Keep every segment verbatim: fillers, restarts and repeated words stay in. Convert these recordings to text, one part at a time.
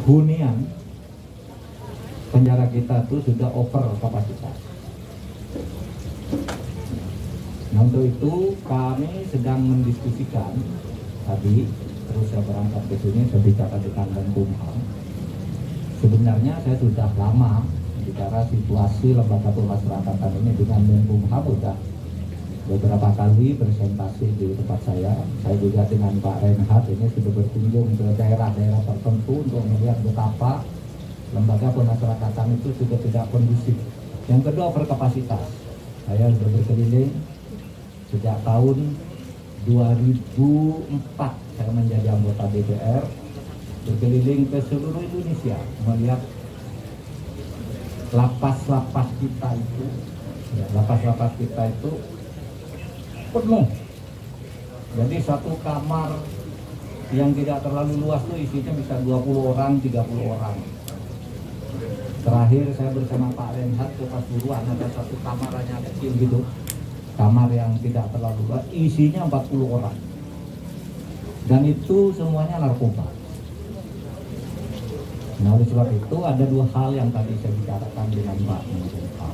hunian penjara kita tuh sudah over kapasitas. Nah, untuk itu kami sedang mendiskusikan tadi, terus saya berangkat ke sini, saya bicara dengan Menkumham. Sebenarnya saya sudah lama bicara situasi lembaga pemasyarakatan ini dengan Menkumham, sudah beberapa kali presentasi di tempat saya. Saya juga dengan Pak Reinhardt ini sudah berkunjung ke daerah-daerah tertentu untuk melihat betapa lembaga pemasyarakatan itu sudah tidak kondusif. Yang kedua, overkapasitas. Saya sudah berkeliling sejak tahun dua ribu empat, saya menjadi anggota D P R, berkeliling ke seluruh Indonesia melihat lapas-lapas kita itu, ya, lapas-lapas kita itu penuh. Jadi satu kamar yang tidak terlalu luas tuh isinya bisa dua puluh orang, tiga puluh orang. Terakhir saya bersama Pak Reinhardt ke Pasuruan, ada satu kamar hanya kecil gitu, kamar yang tidak terlalu luas, isinya empat puluh orang, dan itu semuanya narkoba. Nah, oleh sebab itu ada dua hal yang tadi saya bicarakan dengan Pak Menkumham.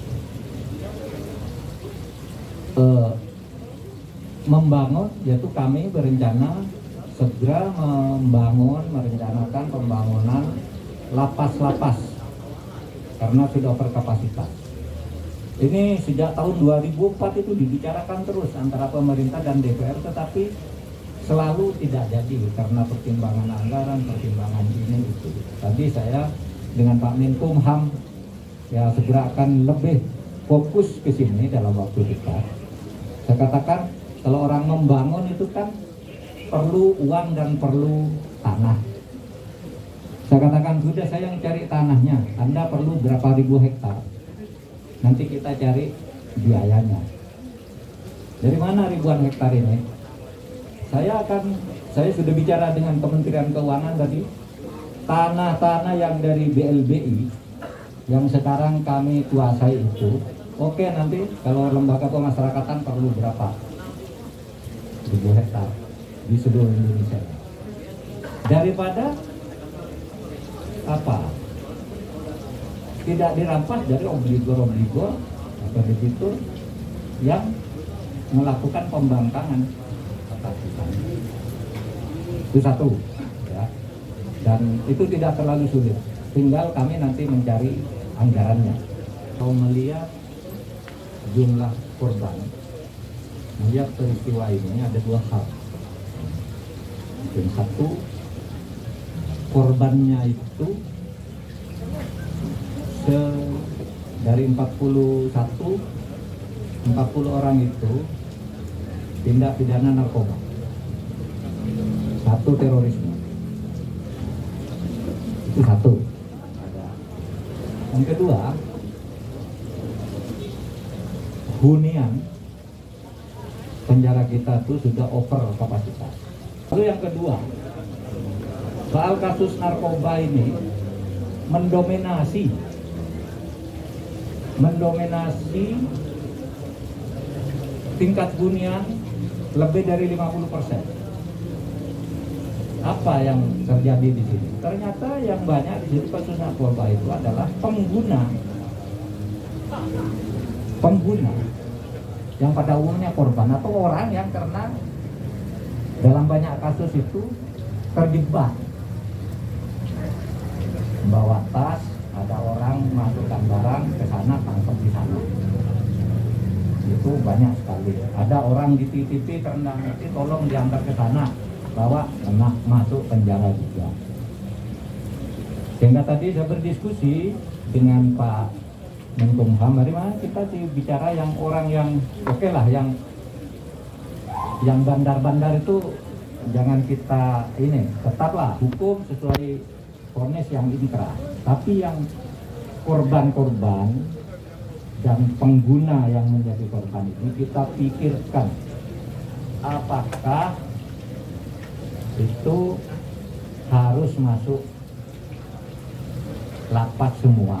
Uh, membangun, yaitu kami berencana segera membangun, merencanakan pembangunan lapas-lapas karena sudah overkapasitas. Ini sejak tahun dua ribu empat itu dibicarakan terus antara pemerintah dan D P R, tetapi selalu tidak jadi karena pertimbangan anggaran, pertimbangan ini itu. Tadi saya dengan Pak Menkumham ya segera akan lebih fokus ke sini dalam waktu dekat. Saya katakan kalau orang membangun itu kan perlu uang dan perlu tanah. Saya katakan sudah, saya yang cari tanahnya, Anda perlu berapa ribu hektar, nanti kita cari biayanya. Dari mana ribuan hektar ini? Saya akan, saya sudah bicara dengan Kementerian Keuangan tadi, tanah-tanah yang dari B L B I yang sekarang kami kuasai itu, oke, nanti kalau lembaga pemasyarakatan perlu berapa ribu hektar di seluruh Indonesia, daripada apa tidak dirampas dari obligor-obligor atau debitur yang melakukan pembangkangan atas kita. Itu satu ya, dan itu tidak terlalu sulit, tinggal kami nanti mencari anggarannya. Kalau melihat jumlah korban, melihat peristiwa ini ada dua hal. Yang satu, korbannya itu se dari empat puluh satu, empat puluh orang itu tindak pidana narkoba, satu terorisme. Itu satu. Yang kedua, hunian penjara kita itu sudah over kapasitas. Lalu yang kedua, soal kasus narkoba ini mendominasi mendominasi tingkat hunian lebih dari lima puluh persen. Apa yang terjadi di sini? Ternyata yang banyak di sini kasus narkoba itu adalah pengguna pengguna yang pada umumnya korban atau orang yang karena dalam banyak kasus itu terjebak bawa tas, ada orang masukkan barang ke sana, tangkap di sana. Itu banyak sekali. Ada orang dititipi karena nanti tolong diantar ke sana, bawa kena masuk penjara juga. Sehingga tadi saya berdiskusi dengan Pak Menkumham, hari mana kita bicara yang orang yang oke okay lah, yang yang bandar-bandar itu jangan kita ini, tetaplah hukum sesuai vonis yang inkrah, tapi yang korban-korban dan pengguna yang menjadi korban ini kita pikirkan apakah itu harus masuk lapas semua,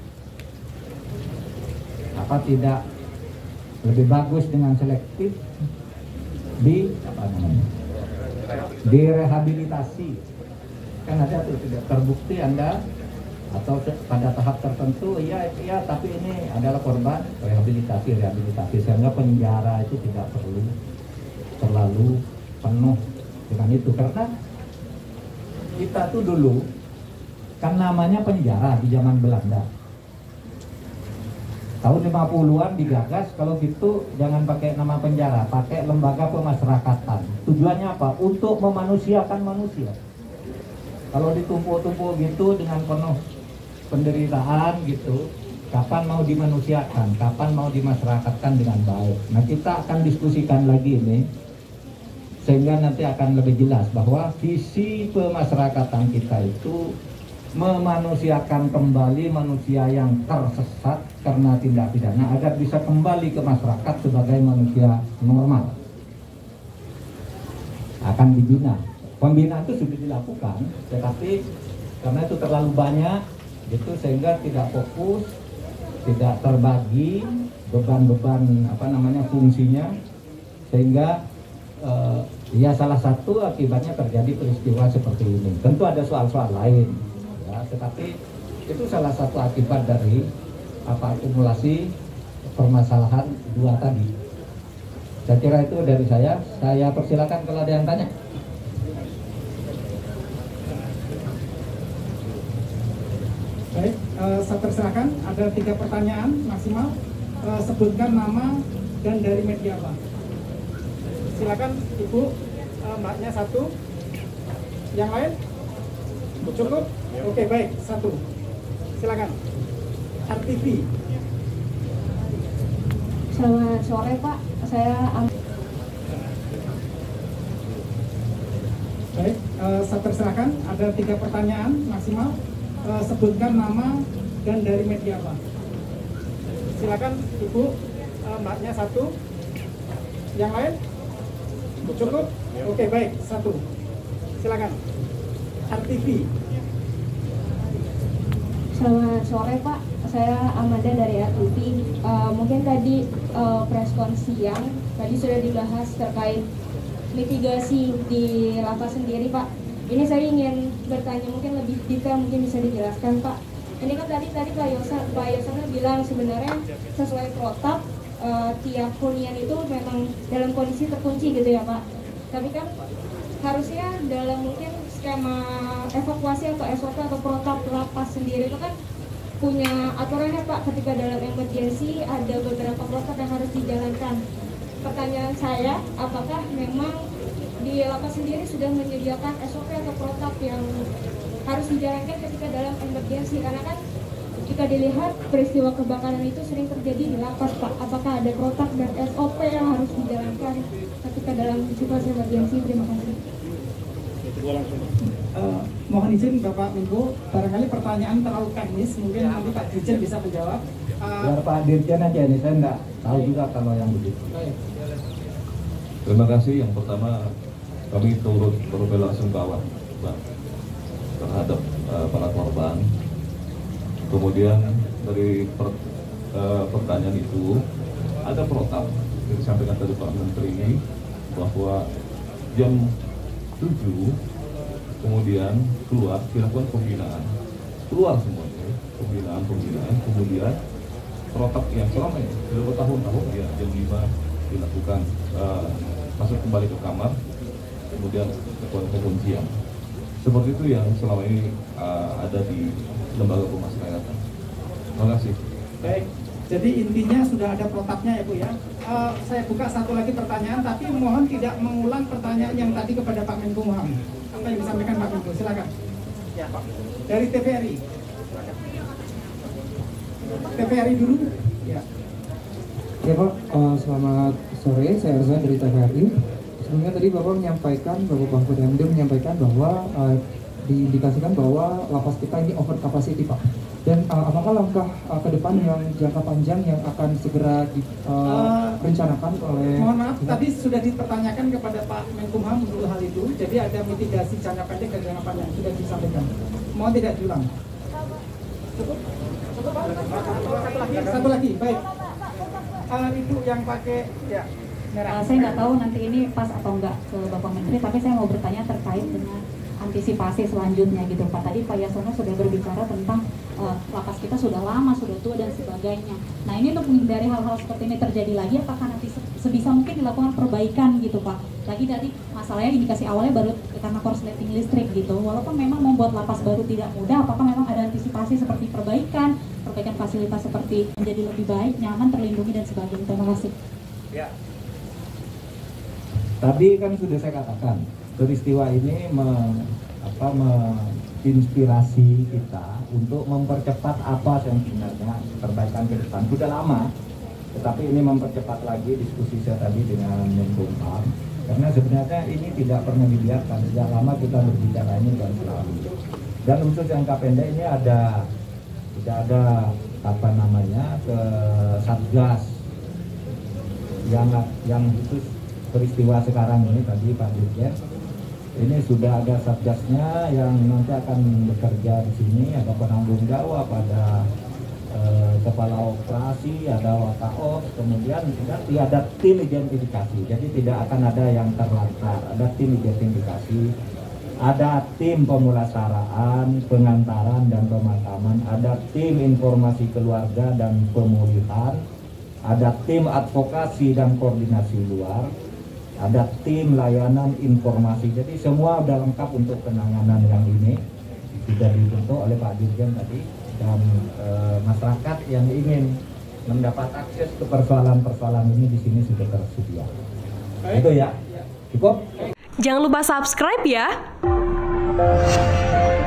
apa tidak lebih bagus dengan selektif di apa namanya direhabilitasi Kan ada tuh tidak terbukti Anda atau pada tahap tertentu, iya iya tapi ini adalah korban rehabilitasi rehabilitasi sehingga penjara itu tidak perlu terlalu penuh dengan itu, karena kita tuh dulu kan namanya penjara di zaman Belanda tahun lima puluhan digagas, kalau gitu jangan pakai nama penjara, pakai lembaga pemasyarakatan. Tujuannya apa? Untuk memanusiakan manusia. Kalau ditumpuk-tumpuk gitu dengan penuh penderitaan gitu, kapan mau dimanusiakan, kapan mau dimasyarakatkan dengan baik. Nah, kita akan diskusikan lagi ini sehingga nanti akan lebih jelas bahwa visi pemasyarakatan kita itu memanusiakan kembali manusia yang tersesat karena tindak pidana agar bisa kembali ke masyarakat sebagai manusia normal. Akan dibina. Pembinaan itu sudah dilakukan, tetapi karena itu terlalu banyak gitu sehingga tidak fokus, tidak terbagi beban-beban apa namanya fungsinya, sehingga eh, ya salah satu akibatnya terjadi peristiwa seperti ini. Tentu ada soal-soal lain, ya, tetapi itu salah satu akibat dari apa akumulasi permasalahan dua tadi. Saya kira itu dari saya. Saya persilakan kalau ada yang tanya. Baik, uh, saya persilakan. Ada tiga pertanyaan maksimal. Uh, sebutkan nama dan dari media apa. Silakan Ibu, uh, Mbaknya satu. Yang lain? Cukup? Oke, baik, satu. Silakan. R T V. Selamat sore Pak, saya Am Baik, uh, saya persilakan. Ada tiga pertanyaan maksimal. Uh, sebutkan nama dan dari media apa. Silakan Ibu, uh, Mbaknya satu. Yang lain? Cukup? Oke, baik, satu. Silakan. R T V. Selamat sore Pak, saya Amanda dari R T V. Uh, mungkin tadi uh, preskon siang tadi sudah dibahas terkait mitigasi di lapas sendiri Pak. Ini saya ingin bertanya mungkin lebih detail, mungkin bisa dijelaskan Pak. Ini kan tadi tadi Pak Yosa, Pak Yosana bilang sebenarnya sesuai protap uh, tiap hunian itu memang dalam kondisi terkunci gitu ya Pak. Tapi kan harusnya dalam mungkin skema evakuasi atau S O P atau protap lapas sendiri itu kan punya aturannya Pak, ketika dalam emergency ada beberapa protap yang harus dijalankan. Pertanyaan saya, apakah memang di lapas sendiri sudah menyediakan S O P atau protap yang harus dijalankan ketika dalam emergency? Karena kan jika dilihat peristiwa kebakaran itu sering terjadi di lapas Pak. Apakah ada protap dan S O P yang harus dijalankan ketika dalam situasi emergency? Terima kasih. Uh, mohon izin Bapak Menko, barangkali pertanyaan terlalu teknis, mungkin nanti Pak Dirjen bisa menjawab. Uh, Biar Pak Dirjen aja nih, saya nggak tahu juga kalau yang begitu. Terima kasih. Yang pertama, kami turut berbela-sungkawa terhadap uh, para korban. Kemudian dari per, uh, pertanyaan itu ada protap yang disampaikan tadi Pak Menteri bahwa jam tujuh kemudian keluar dilakukan pembinaan, keluar semuanya pembinaan pembinaan kemudian protap yang selama ini sudah bertahun-tahun ya jam lima dilakukan uh, masuk kembali ke kamar, kemudian lakukan penguncian. Seperti itu yang selama ini uh, ada di lembaga pemasyarakatan. Terima kasih. Baik, jadi intinya sudah ada protapnya ya Bu ya. Uh, saya buka satu lagi pertanyaan, tapi mohon tidak mengulang pertanyaan yang tadi kepada Pak Menkumham. Apa yang disampaikan Pak Menko? Silakan. Ya Pak. Dari T V R I. T V R I dulu. Ya. Ya Pak, uh, selamat sore, saya Erza dari T V R I. Sebelumnya tadi Bapak menyampaikan, Bapak Bangkut M D menyampaikan bahwa uh, diindikasikan bahwa lapas kita ini over capacity Pak. Dan uh, apakah langkah uh, ke depan yang jangka panjang yang akan segera direncanakan uh, uh, oleh... Mohon maaf, ya. Tadi sudah dipertanyakan kepada Pak Menkumham untuk hal itu. Jadi ada mitigasi jangka pendek dan jangka panjang sudah disampaikan. Mohon tidak diulang. Cukup? Cukup Pak? Satu lagi, satu lagi, baik. Uh, Ibu yang pakai, ya. Uh, saya nggak tahu nanti ini pas atau enggak ke Bapak Menteri, tapi saya mau bertanya terkait dengan antisipasi selanjutnya gitu Pak. Tadi Pak Yasona sudah berbicara tentang uh, lapas kita sudah lama, sudah tua dan sebagainya. Nah ini untuk menghindari hal-hal seperti ini terjadi lagi, apakah nanti sebisa mungkin dilakukan perbaikan gitu Pak? Lagi tadi masalahnya indikasi awalnya baru karena korsleting listrik gitu. Walaupun memang membuat lapas baru tidak mudah, apakah memang ada antisipasi seperti perbaikan, perbaikan fasilitas seperti menjadi lebih baik, nyaman, terlindungi dan sebagainya. Terima kasih. Ya. Tadi kan sudah saya katakan, peristiwa ini me, apa, menginspirasi kita untuk mempercepat apa yang sebenarnya perbaikan ke depan. Sudah lama, tetapi ini mempercepat lagi diskusi saya tadi dengan Menkumham. Karena sebenarnya ini tidak pernah dibiarkan, sejak lama kita berbicara ini dan selalu. Dan untuk jangka pendek ini ada, tidak ada apa namanya ke Satgas yang yang khusus peristiwa sekarang ini tadi Pak Dirjen, ini sudah ada satgasnya yang nanti akan bekerja di sini, ada penanggung jawab, ada eh, kepala operasi, ada wakaops, kemudian nanti ada tim identifikasi. Jadi tidak akan ada yang terlantar, ada tim identifikasi, ada tim pemulasaraan, pengantaran dan pemakaman, ada tim informasi keluarga dan pemulihan, ada tim advokasi dan koordinasi luar, ada tim layanan informasi. Jadi semua sudah lengkap untuk penanganan yang ini, sudah dibentuk oleh Pak Dirjen tadi, dan e, masyarakat yang ingin mendapat akses ke persoalan-persoalan ini di sini sudah tersedia. Baik. Itu ya, cukup. Jangan lupa subscribe ya.